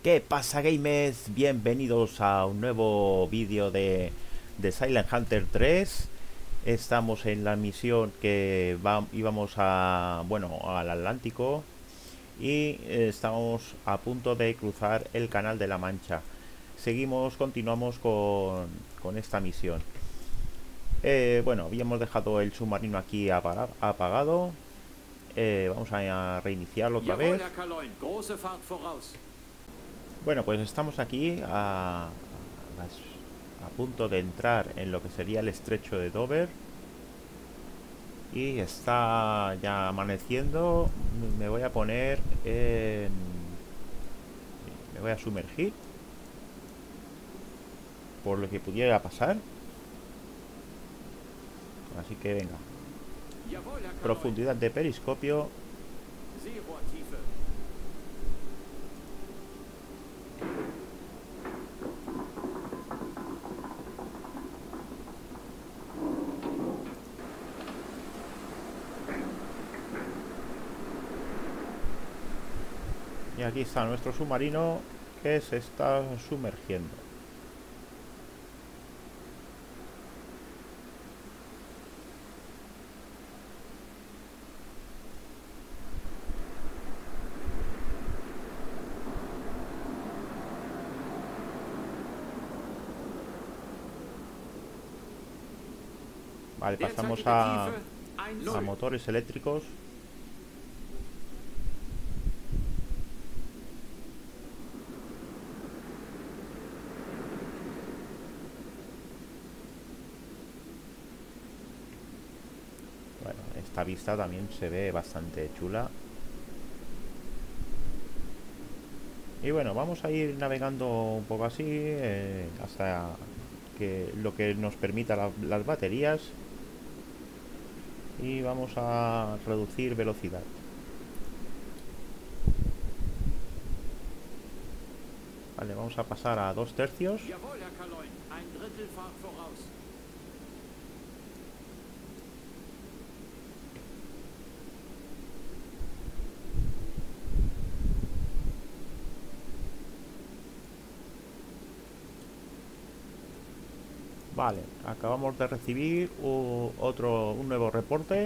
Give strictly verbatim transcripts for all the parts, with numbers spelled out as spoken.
¿Qué pasa, gamers? Bienvenidos a un nuevo vídeo de, de Silent Hunter tres. Estamos en la misión que va, íbamos a, bueno, al Atlántico y eh, estamos a punto de cruzar el Canal de la Mancha. Seguimos, continuamos con, con esta misión. Eh, bueno, habíamos dejado el submarino aquí apara- apagado. Eh, vamos a reiniciarlo otra Jawohl, vez. Herr Kaloin, große Fahrt voraus. Bueno, pues estamos aquí a, a las- a punto de entrar en lo que sería el estrecho de Dover y está ya amaneciendo. Me voy a poner en... Me voy a sumergir por lo que pudiera pasar. Así que venga, Jawohl, Herr Kaloin. profundidad de periscopio. Seerohrtiefe. Y aquí está nuestro submarino que se está sumergiendo. Vale, pasamos Derzeitige a, Tiefe ein a Null. motores eléctricos. Bueno, esta vista también se ve bastante chula. Y bueno, vamos a ir navegando un poco así eh, hasta que lo que nos permita la- las baterías, y vamos a reducir velocidad. Vale, vamos a pasar a dos tercios. Jawohl, Herr Kaloin, ein Drittel Fahrt voraus. Vale, acabamos de recibir u- otro, un nuevo reporte.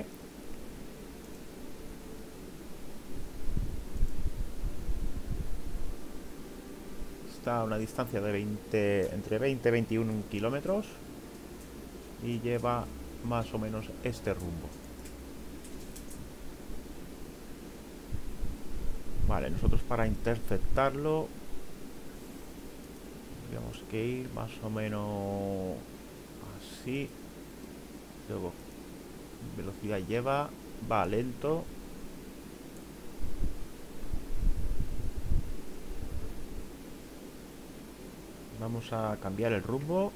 Está a una distancia de veinte, entre veinte y veintiún kilómetros y lleva más o menos este rumbo. Vale, nosotros para interceptarlo tenemos que ir más o menos así. Luego, velocidad lleva, va lento. Vamos a cambiar el rumbo.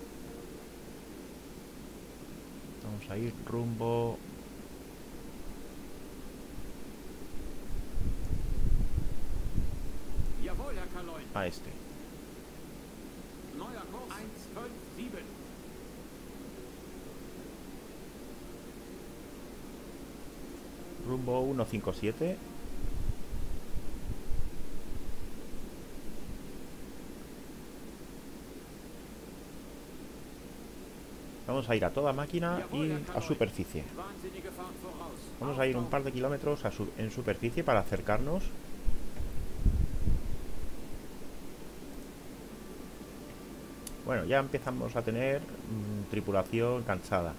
Vamos a ir rumbo Jawohl, Herr Kaloin. a este. Neuer Kurs eins fünf sieben. Rumbo ciento cincuenta y siete. Vamos a ir a toda máquina Jawohl, y Herr a Kaloin. superficie. Wahnsinnige Fahrt voraus. Vamos a ir un par de kilómetros a su- en superficie para acercarnos. Bueno, ya empezamos a tener mm, tripulación cansada.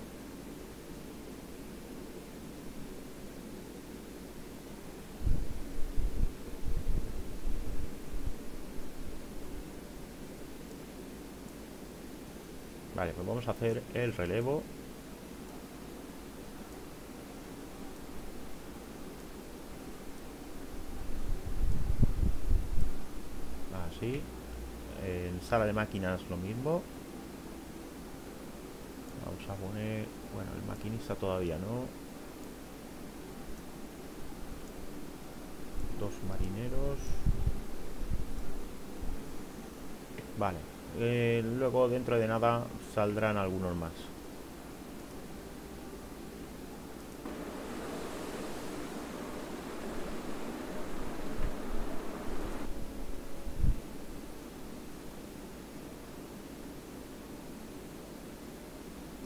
Vale, pues vamos a hacer el relevo. Así. En sala de máquinas lo mismo. Vamos a poner... Bueno, el maquinista todavía no. Dos marineros. Vale. Eh, luego dentro de nada saldrán algunos más.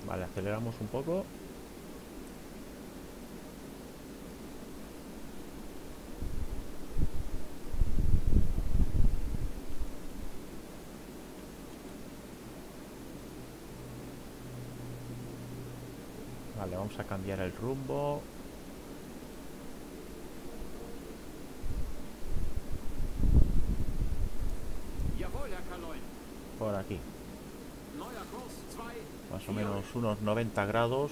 Vale, aceleramos un poco. Vale, vamos a cambiar el rumbo. Jawohl, Herr Kaloin. Por aquí. Neuer Kurs zwei. Más o menos unos noventa grados.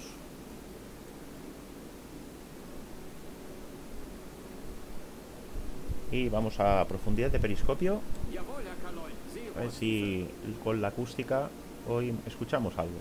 Y vamos a profundidad de periscopio. Jawohl, Herr Kaloin. A ver si con la acústica hoy escuchamos algo.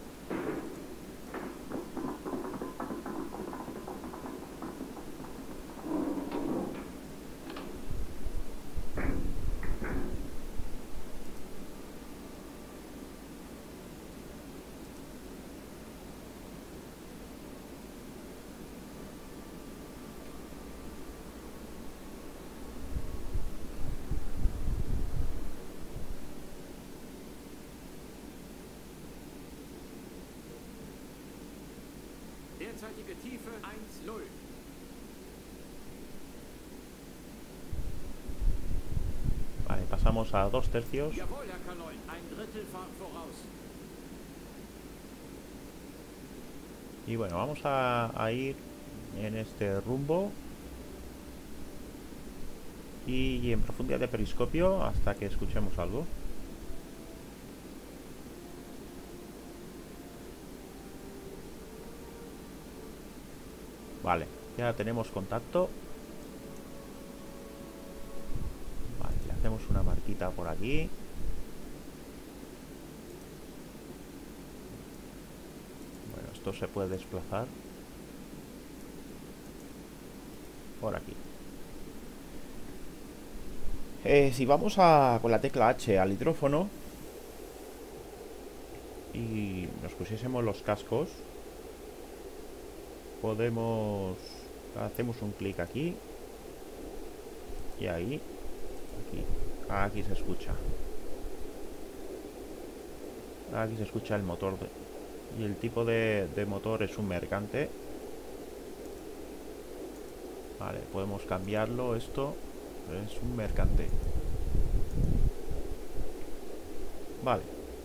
Derzeitige Tiefe eins null. Vale, pasamos a dos tercios. Jawohl, Herr Kaloin. Ein Drittel Fahrt voraus. Y bueno, vamos a, a ir en este rumbo. Y, y en profundidad de periscopio hasta que escuchemos algo. Vale, ya tenemos contacto. Vale, le hacemos una marquita por aquí. Bueno, esto se puede desplazar por aquí. Eh, si vamos a, con la tecla H al hidrófono y nos pusiésemos los cascos, podemos, hacemos un clic aquí y ahí, aquí, aquí se escucha, aquí se escucha el motor de, y el tipo de, de motor es un mercante. Vale, podemos cambiarlo, esto es un mercante. Vale,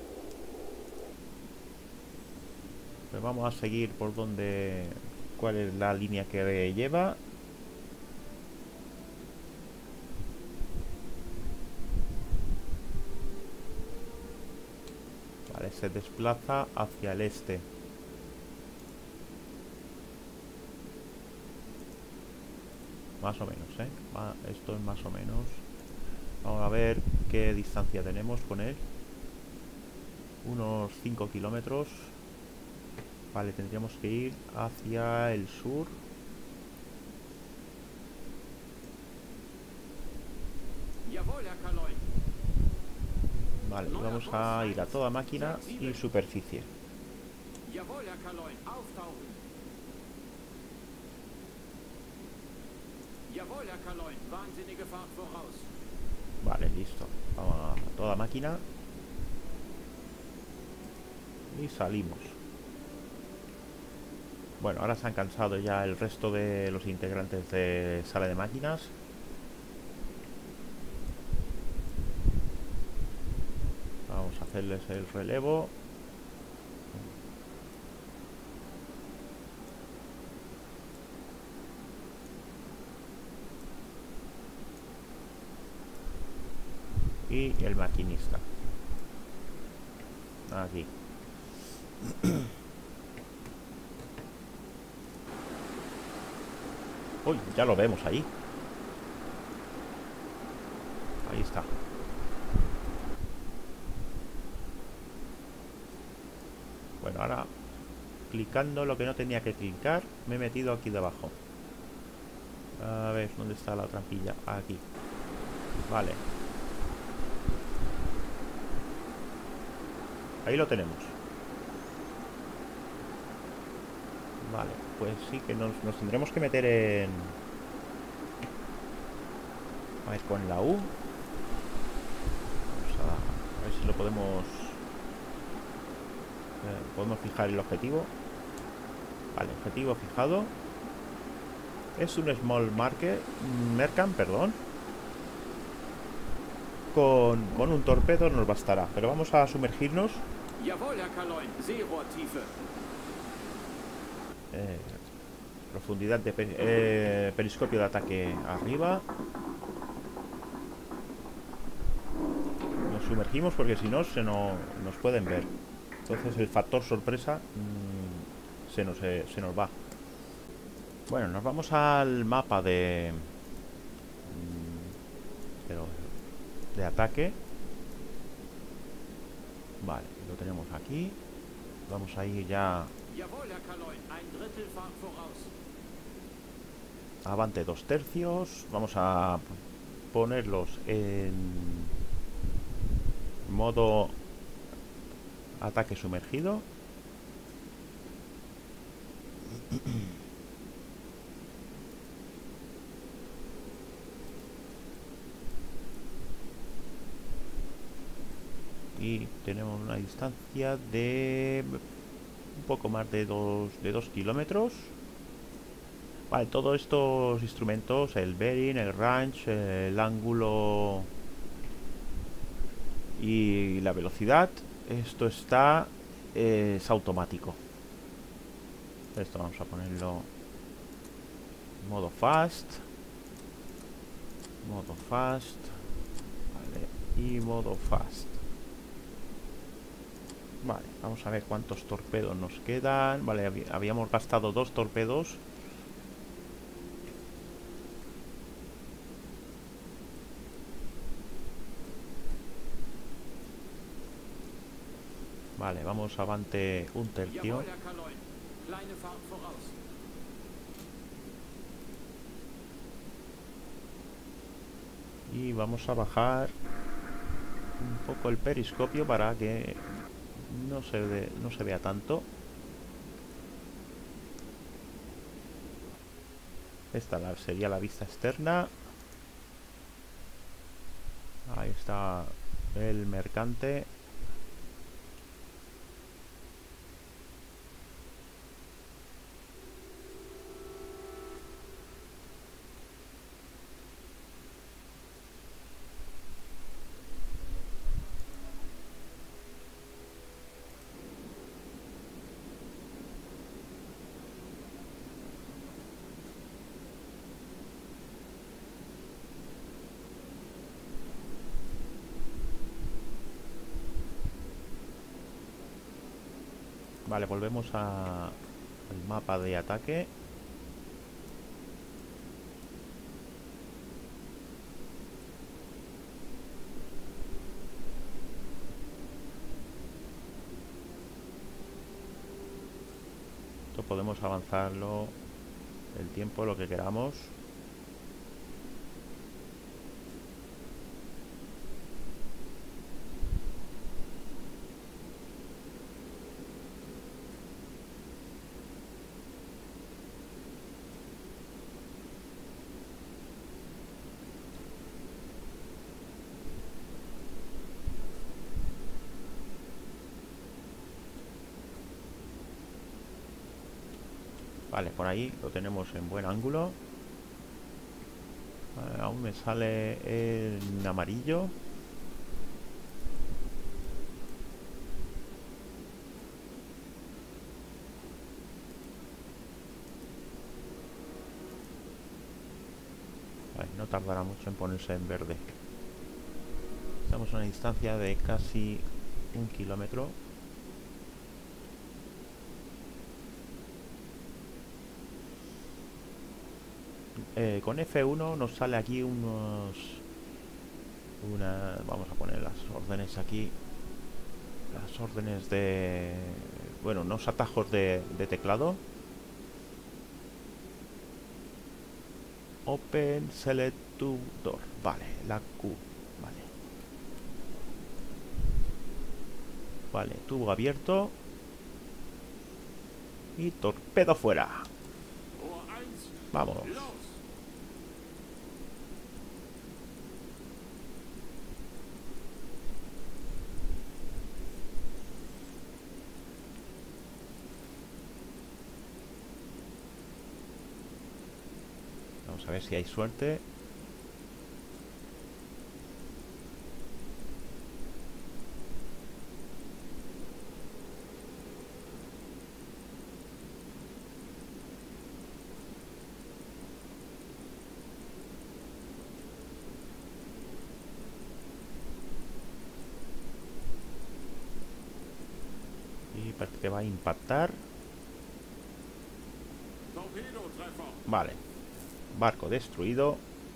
pues vamos a seguir por donde, cuál es la línea que lleva. Vale, se desplaza hacia el este. Más o menos, ¿eh? Esto es más o menos. Vamos a ver qué distancia tenemos con él. Unos cinco kilómetros. Vale, tendríamos que ir hacia el sur. Jawohl, Herr Kaloin. Vale, vamos a ir a toda máquina y superficie. Jawohl, Herr Kaloin. Auftauchen. Jawohl, Herr Kaloin. Wahnsinnige Fahrt voraus. Vale, listo. Vamos a toda máquina. Y salimos. Bueno, ahora se han cansado ya el resto de los integrantes de sala de máquinas. Vamos a hacerles el relevo. Y el maquinista. Aquí. Uy, ya lo vemos ahí. Ahí está. Bueno, ahora clicando lo que no tenía que clicar, me he metido aquí debajo. A ver, ¿dónde está la trampilla? Aquí. Vale. Ahí lo tenemos. Vale, pues sí que nos, nos tendremos que meter en... A ver, con la U. Vamos a, a ver si lo podemos... Eh, podemos fijar el objetivo. Vale, objetivo fijado. Es un small market, mercant, perdón. Con, con un torpedo nos bastará. Pero vamos a sumergirnos. Jawohl, Herr Kaloin. Seerohrtiefe. Eh, profundidad de peri eh, periscopio de ataque arriba. Nos sumergimos porque si no se no, nos pueden ver. Entonces el factor sorpresa mmm, se, nos, eh, se nos va. Bueno, nos vamos al mapa de... Pero, de ataque. Vale, lo tenemos aquí. Vamos a ir ya... Jawohl, Herr Kaloin. Ein Drittel Fahrt voraus. Avante dos tercios. Vamos a ponerlos en modo ataque sumergido. Y tenemos una distancia de un poco más de dos, de dos kilómetros. Vale, todos estos instrumentos, el bearing, el range, el ángulo y la velocidad, esto está eh, es automático. Esto vamos a ponerlo en modo fast, modo fast, vale, y modo fast. Vale, vamos a ver cuántos torpedos nos quedan. Vale, hab habíamos gastado dos torpedos. Vale, vamos avante un tercio. Jawohl, Herr Kaloin. Kleine Fahrt voraus. Y vamos a bajar un poco el periscopio para que no se ve, no se vea tanto. Esta la, sería la vista externa. Ahí está el mercante. Vale, volvemos a, al mapa de ataque. Esto podemos avanzarlo el tiempo, lo que queramos. Vale, por ahí lo tenemos en buen ángulo. Vale, aún me sale en amarillo. Vale, no tardará mucho en ponerse en verde. Estamos a una distancia de casi un kilómetro. Eh, con F uno nos sale aquí unos... Una, vamos a poner las órdenes aquí. Las órdenes de... Bueno, unos atajos de, de teclado. Open Select to Door. Vale, la Q. Vale. Vale, tubo abierto. Y torpedo fuera. Vamos. Vamos a ver si hay suerte. Y parece que va a impactar. Vale. Barco destruido.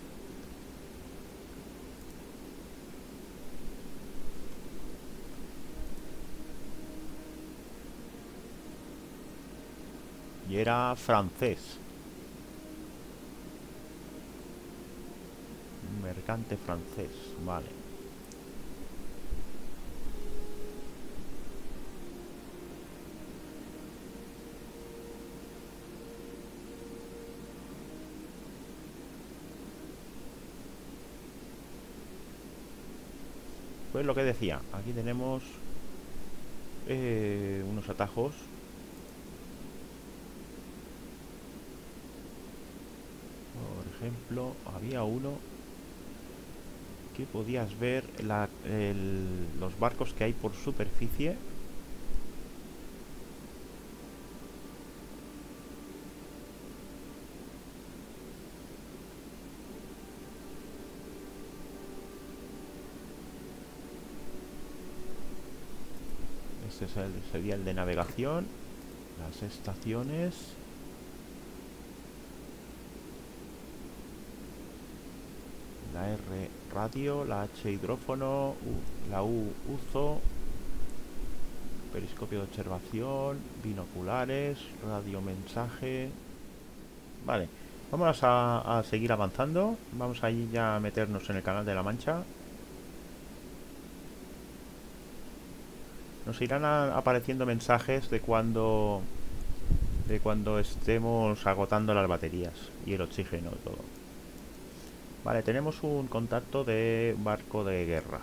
Y era francés. Un mercante francés. Vale. Pues lo que decía, aquí tenemos eh, unos atajos. Por ejemplo, había uno que podías ver la, el, los barcos que hay por superficie. Este es el, sería el de navegación. Las estaciones. La R radio, la H hidrófono, U, la U uso, periscopio de observación, binoculares, radiomensaje. Vale, vamos a, a seguir avanzando. Vamos a ir ya a meternos en el canal de la Mancha. Nos irán a, apareciendo mensajes de cuando de cuando estemos agotando las baterías y el oxígeno y todo. Vale, tenemos un contacto de barco de guerra.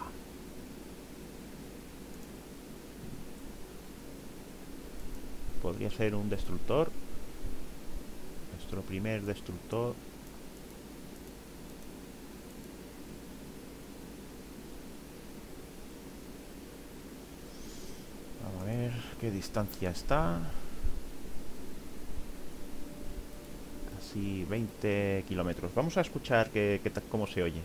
Podría ser un destructor. Nuestro primer destructor. Vamos a ver qué distancia está. Casi veinte kilómetros. Vamos a escuchar que, que, cómo se oye.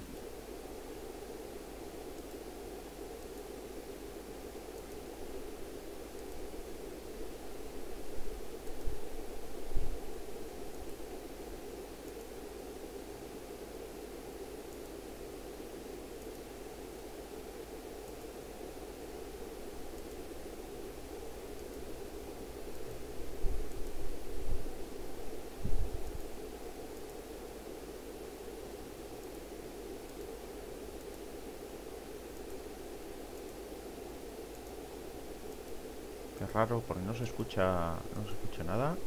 Qué raro, porque no se escucha, no se escucha nada.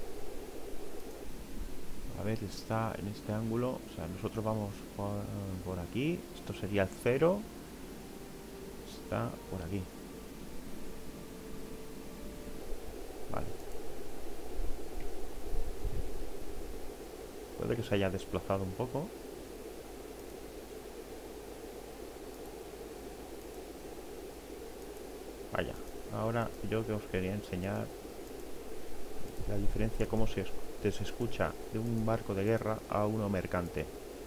A ver, está en este ángulo. O sea, nosotros vamos por, por aquí. Esto sería el cero. Está por aquí. Vale. Puede que se haya desplazado un poco. Vaya. Ahora yo que os quería enseñar la diferencia, cómo se, se escucha de un barco de guerra a uno mercante.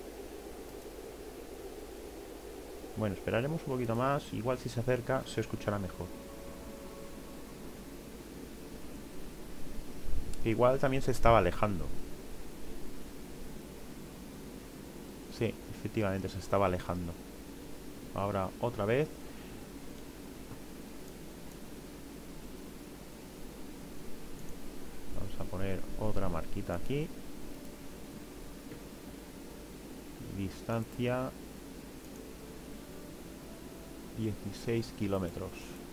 Bueno, esperaremos un poquito más. Igual si se acerca se escuchará mejor. Igual también se estaba alejando. Sí, efectivamente se estaba alejando. Ahora otra vez. Vamos a poner otra marquita aquí. Distancia dieciséis kilómetros.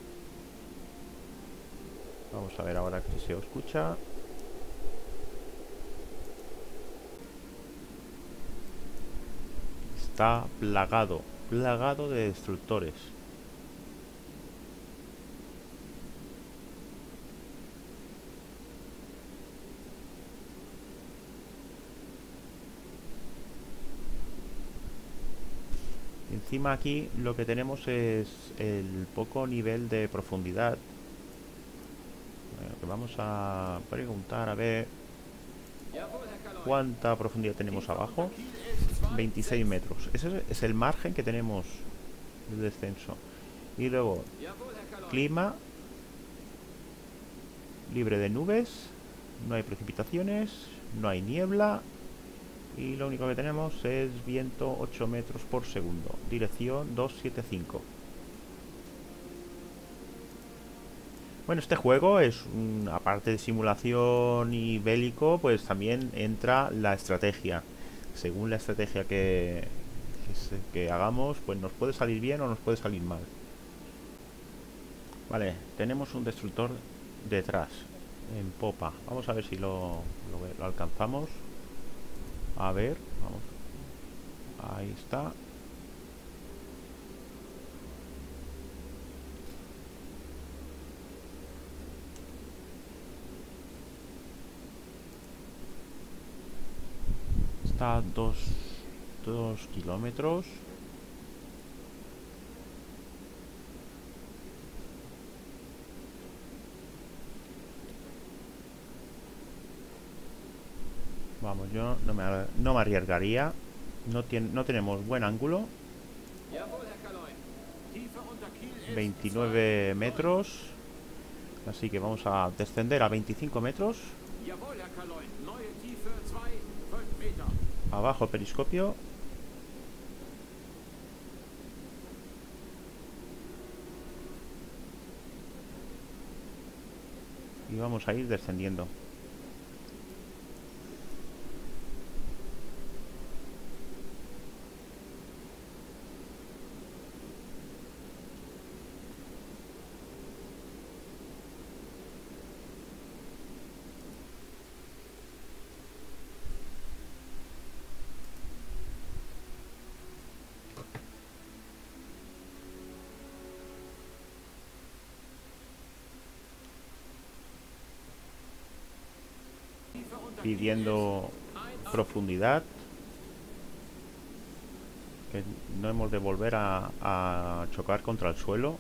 Vamos a ver ahora si se escucha. Está plagado, plagado de destructores. encima aquí lo que tenemos es el poco nivel de profundidad. Bueno, que vamos a preguntar a ver Jawohl, Herr Kaloin. cuánta profundidad tenemos Tiefer abajo. unter Kiel ist zwei veintiséis sechs. metros. Ese es el margen que tenemos de descenso. Y luego Jawohl, Herr Kaloin. clima libre de nubes, no hay precipitaciones, no hay niebla y lo único que tenemos es viento ocho metros por segundo, dirección doscientos setenta y cinco. Bueno, este juego es, un, aparte de simulación y bélico, pues también entra la estrategia. Según la estrategia que, que, se, que hagamos, pues nos puede salir bien o nos puede salir mal. Vale, tenemos un destructor detrás, en popa. Vamos a ver si lo, lo, lo alcanzamos. A ver, vamos. Ahí está. Está a dos, dos kilómetros. Vamos, yo no me, no me arriesgaría. No, tiene, no tenemos buen ángulo. Jawohl, Herr Kaloin. Tiefer unter Kiel ist veintinueve metros. Así que vamos a descender a veinticinco metros. Jawohl, Herr Kaloin. Neue Tiefe zwei Meter. Abajo el periscopio. Y vamos a ir descendiendo. Pidiendo profundidad, que no hemos de volver a, a chocar contra el suelo.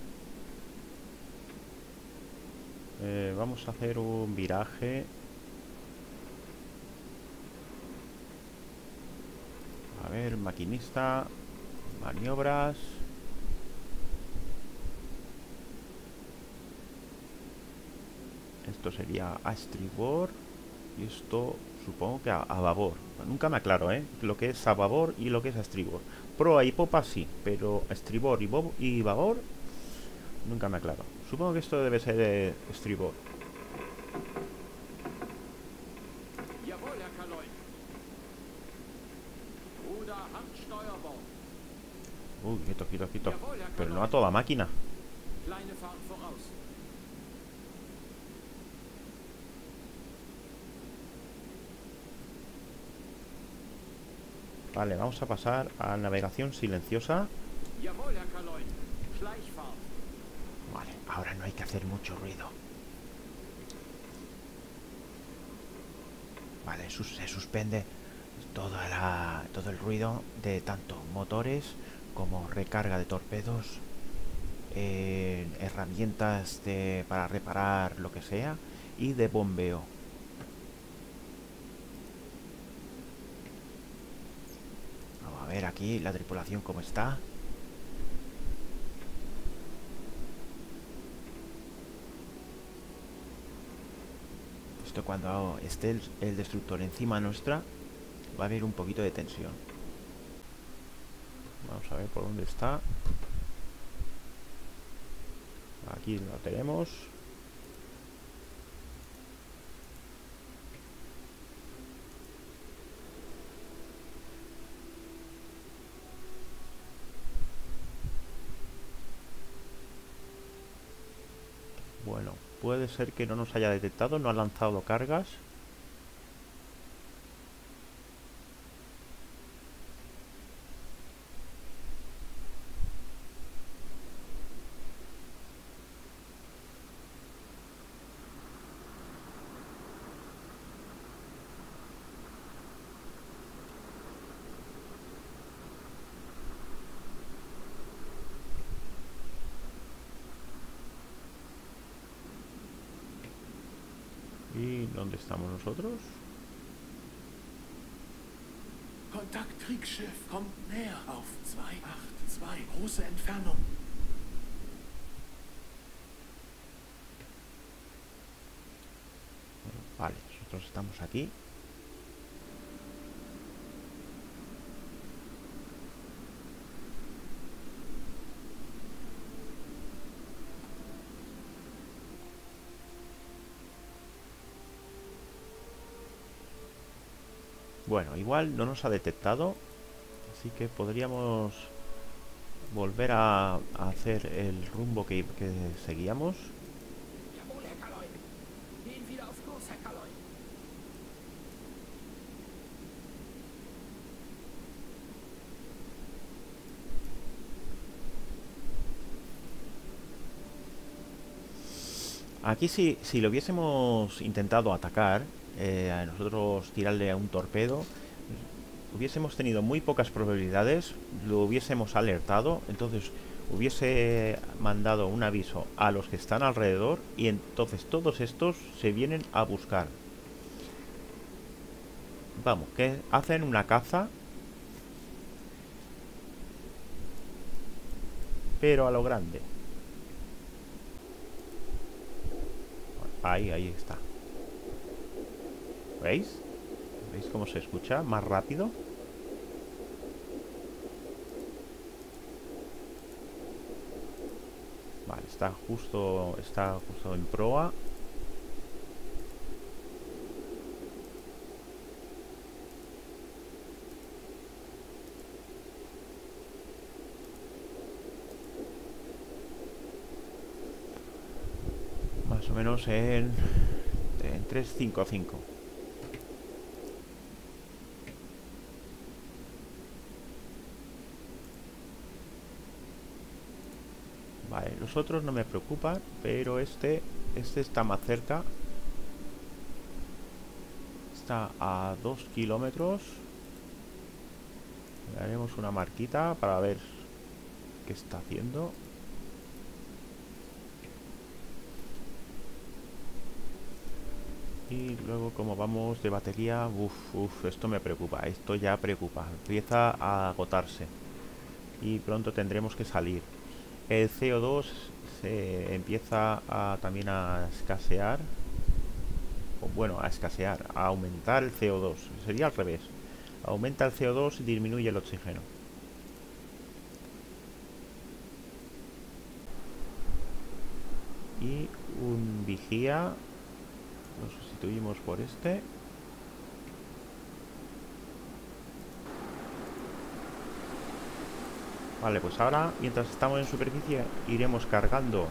Eh, vamos a hacer un viraje. A ver, maquinista, maniobras. Esto sería a estribor. Y esto supongo que a, a babor. Nunca me aclaro, ¿eh? Lo que es a babor y lo que es a estribor. Proa y popa sí, pero estribor y, bob y babor nunca me aclaro. Supongo que esto debe ser de estribor. Jawohl, Herr Kaloin. Ruder Handsteuerbord. Uy, quieto, quieto, quieto. Jawohl, Herr Pero no a Kaloin. toda máquina. Kleine Fahrt voraus. Vale, vamos a pasar a navegación silenciosa. Jawohl, Herr Kaloin. Schleichfahrt. Vale, ahora no hay que hacer mucho ruido. Vale, sus se suspende toda la, todo el ruido de tanto motores como recarga de torpedos, eh, herramientas de, para reparar lo que sea y de bombeo. Vamos a ver aquí la tripulación cómo está. Esto cuando esté el, el destructor encima nuestra va a haber un poquito de tensión. Vamos a ver por dónde está. Aquí lo tenemos. Bueno, puede ser que no nos haya detectado, no ha lanzado cargas. ¿Dónde estamos nosotros? Kontakt Kriegsschiff, kommt näher auf zwei acht zwei, große Entfernung. Vale, nosotros estamos aquí. Bueno, igual no nos ha detectado, así que podríamos volver a, a hacer el rumbo que, que seguíamos. Jawohl, Herr Kaloin. Gehen wieder auf Kurs, Herr Kaloin. Aquí si, si lo hubiésemos intentado atacar, eh, a nosotros tirarle a un torpedo, hubiésemos tenido muy pocas probabilidades, lo hubiésemos alertado, entonces hubiese mandado un aviso a los que están alrededor y entonces todos estos se vienen a buscar. Vamos, que hacen una caza, pero a lo grande. Ahí, ahí está. ¿Veis? ¿Veis cómo se escucha? Más rápido. Vale, está justo, está justo en proa. Más o menos en, en tres cinco cinco. Vale, los otros no me preocupan, pero este, este está más cerca. Está a dos kilómetros. Le haremos una marquita para ver qué está haciendo. Y luego como vamos de batería, uff, uff, esto me preocupa, esto ya preocupa, empieza a agotarse y pronto tendremos que salir. El C O dos se empieza a, también a escasear, o bueno, a escasear, a aumentar el C O dos, sería al revés, aumenta el C O dos y disminuye el oxígeno. Y un vigía. Lo sustituimos por este. Vale, pues ahora, mientras estamos en superficie, iremos cargando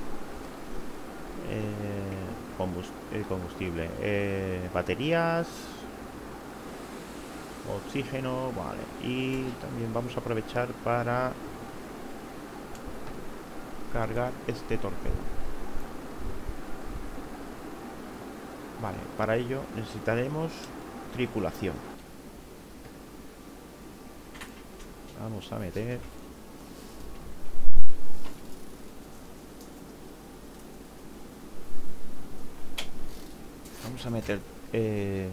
eh, combust el combustible. Eh, baterías, oxígeno, vale. Y también vamos a aprovechar para cargar este torpedo. Vale, para ello necesitaremos tripulación. Vamos a meter... Vamos a meter eh,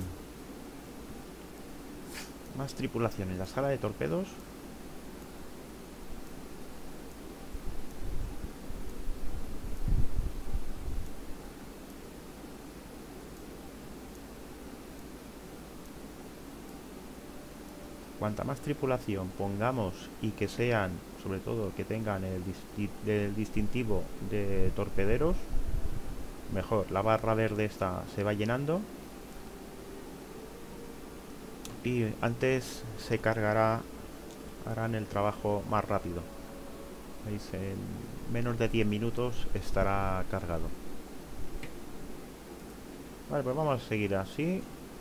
más tripulación en la sala de torpedos. Cuanta más tripulación pongamos y que sean, sobre todo, que tengan el, disti el distintivo de torpederos, mejor. La barra verde esta se va llenando y antes se cargará, harán el trabajo más rápido. ¿Veis? En menos de diez minutos estará cargado. Vale, pues vamos a seguir así.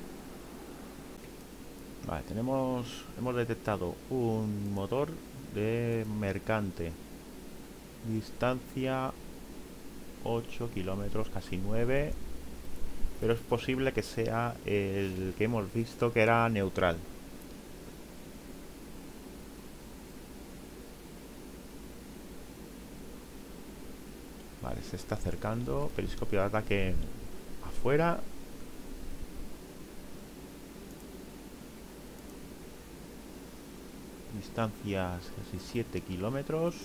Vale, tenemos, hemos detectado un motor de mercante. Distancia ocho kilómetros, casi nueve. Pero es posible que sea el que hemos visto que era neutral. Vale, se está acercando. Periscopio de ataque afuera. Distancias casi siete kilómetros.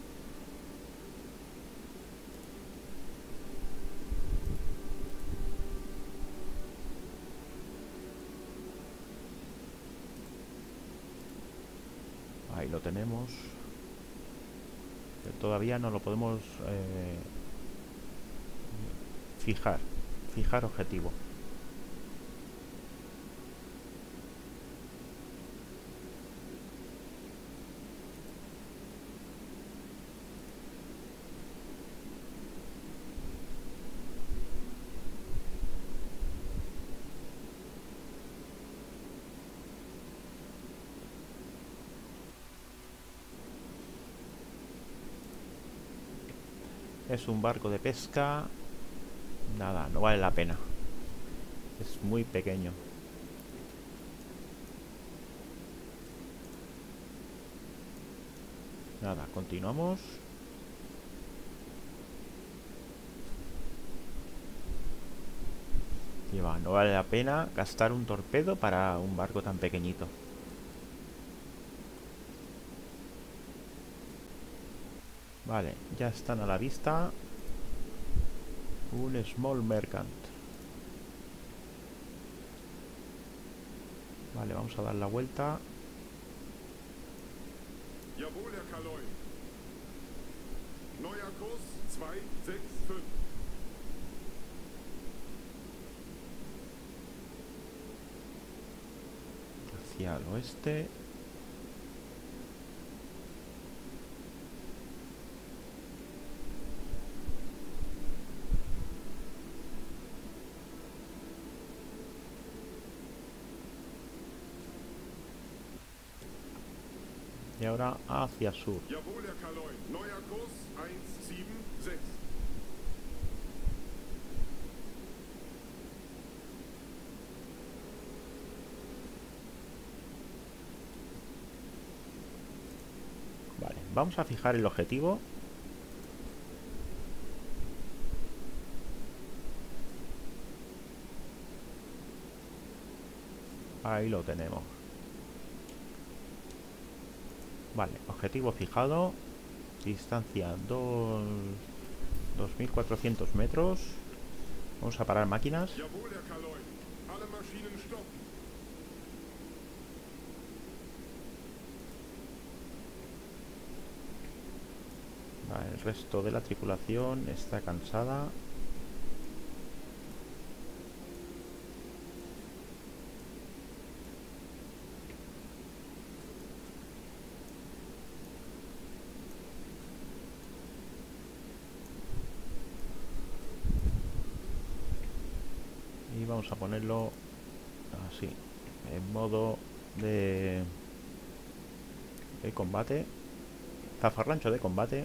Ahí lo tenemos. Pero todavía no lo podemos eh, fijar. Fijar objetivo. Es un barco de pesca. Nada, no vale la pena. Es muy pequeño. Nada, continuamos. Y va, no vale la pena gastar un torpedo para un barco tan pequeñito. Vale, ya están a la vista. Un Small Merchant. Vale, vamos a dar la vuelta. Jawohl, Herr Kaloi. Neuer Kurs zwei sechs fünf. Hacia el oeste. Y ahora hacia sur. Jawohl, Herr Kaloi. Neuer Kurs eins sieben sechs. Vale, vamos a fijar el objetivo. Ahí lo tenemos. Vale, objetivo fijado. Distancia dos mil cuatrocientos metros. Vamos a parar máquinas. Jawohl, Herr Kaloi. Alle Maschinen stoppen. Vale, el resto de la tripulación está cansada. Y vamos a ponerlo así, en modo de, de combate. Zafarrancho de combate.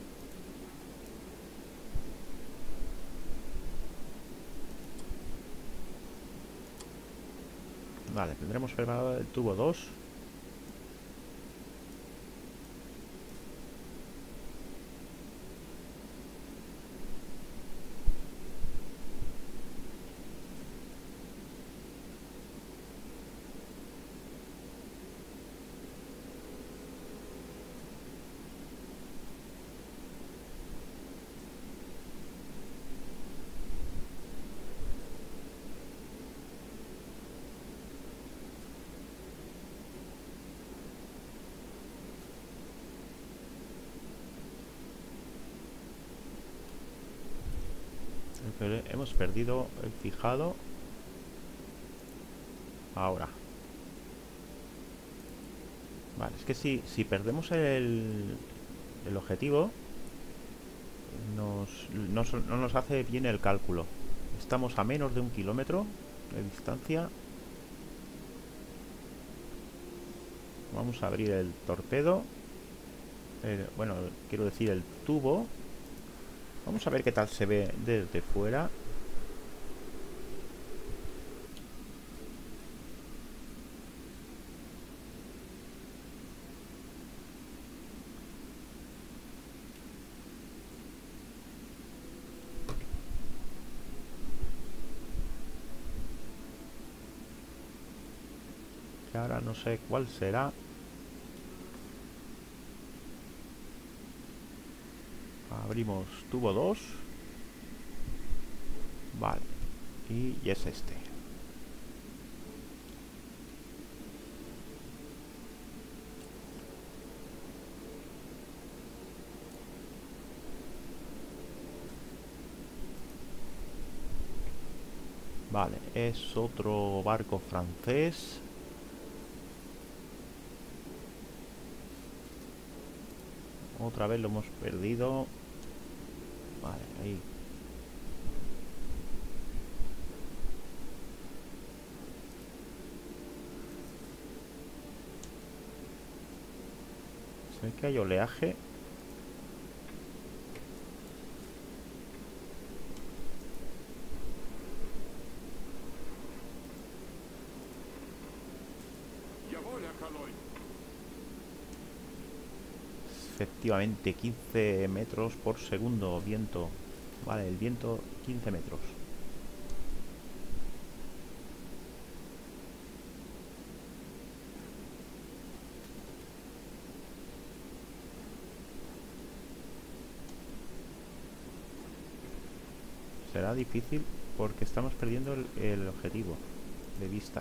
Vale, tendremos preparado el tubo dos. Pero hemos perdido el fijado. Ahora. Vale, es que si, si perdemos el, el objetivo, nos, nos, no nos hace bien el cálculo. Estamos a menos de un kilómetro de distancia. Vamos a abrir el torpedo. El, bueno, quiero decir el tubo. Vamos a ver qué tal se ve desde fuera. Que ahora no sé cuál será. Abrimos tubo dos. Vale. Y, y es este. Vale, es otro barco francés. Otra vez lo hemos perdido. Vale, ahí. Se ve que hay oleaje. Efectivamente, quince metros por segundo viento. Vale, el viento quince metros. Será difícil porque estamos perdiendo el, el objetivo de vista.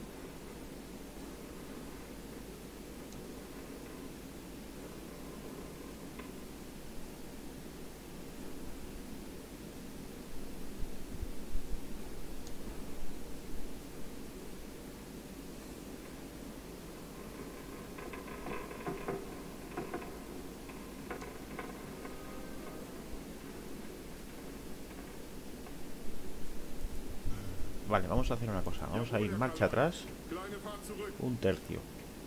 Vale, vamos a hacer una cosa. Vamos a ir marcha atrás un tercio.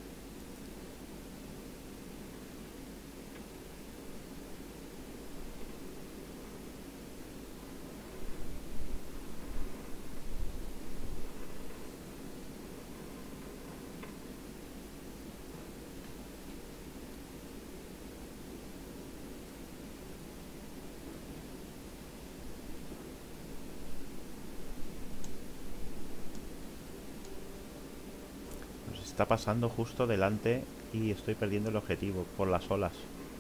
Está pasando justo delante y estoy perdiendo el objetivo por las olas.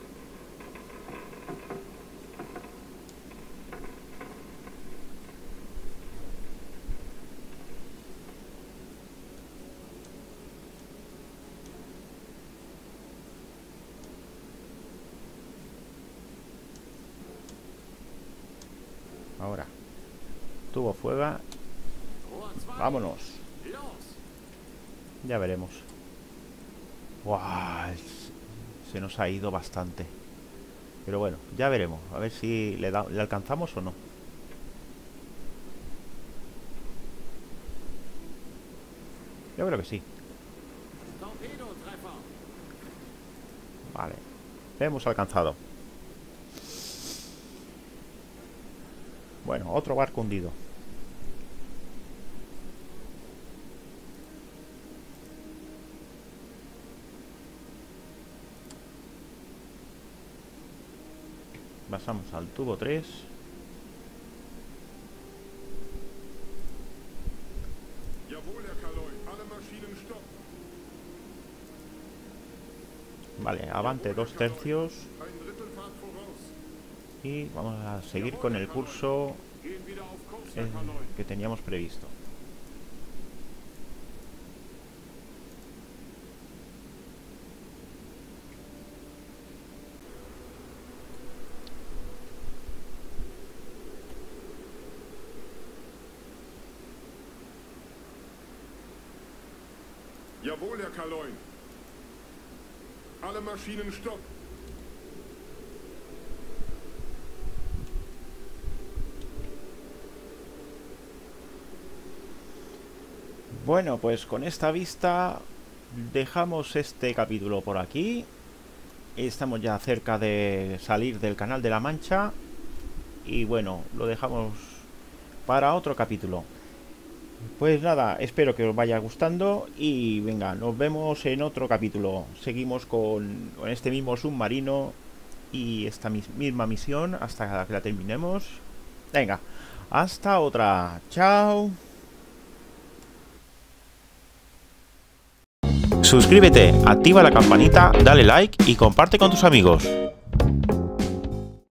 Ahora, tubo fuega. Vámonos. Ya veremos. ¡Wow! Se nos ha ido bastante. Pero bueno, ya veremos. A ver si le, da, le alcanzamos o no. Yo creo que sí. Vale. Le hemos alcanzado. Bueno, otro barco hundido. Pasamos al tubo tres. Vale, avante dos tercios. Y vamos a seguir con el curso eh, que teníamos previsto. Jawohl, Herr Kaloin. Alle Maschinen stopp. Bueno, pues con esta vista dejamos este capítulo por aquí. Estamos ya cerca de salir del Canal de la Mancha. Y bueno, lo dejamos para otro capítulo. Pues nada, espero que os vaya gustando y venga, nos vemos en otro capítulo. Seguimos con, con este mismo submarino y esta mis, misma misión hasta que la terminemos. Venga, hasta otra. Chao. Suscríbete, activa la campanita, dale like y comparte con tus amigos.